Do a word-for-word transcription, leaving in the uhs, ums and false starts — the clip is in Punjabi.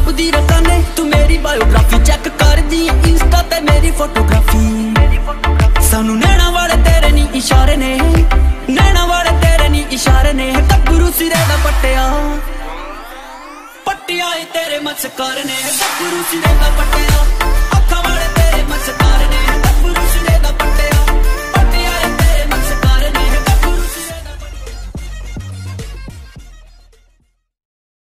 ਲੱਭਦੀ ਰਕਾਨੇ ਤੂੰ ਮੇਰੀ ਬਾਇਓਗ੍ਰਾਫੀ ਚੈੱਕ ਕਰਦੀ ਇੰਸਟਾ ਤੇ ਮੇਰੀ ਫੋਟੋਗ੍ਰਾਫੀ। ਸਾਨੂੰ ਨੈਣਾ ਵਾਲੇ ਤੇਰੇ ਨੀ ਇਸ਼ਾਰੇ ਨੇ, ਨੈਣਾ ਵਾਲੇ ਤੇਰੇ ਨੀ ਇਸ਼ਾਰੇ ਨੇ। ਗੱਭਰੂ ਸਿਰੇ ਦਾ ਪੱਟਿਆ ਪੱਟਿਆ ਏ ਤੇਰੇ ਮਸਕਾਰ ਨੇ, ਗੱਭਰੂ ਸਿਰੇ ਦਾ ਪੱਟਿਆ ਅੱਖਾਂ ਵਾਲੇ ਤੇਰੇ ਮਸਕਾਰ ਨੇ।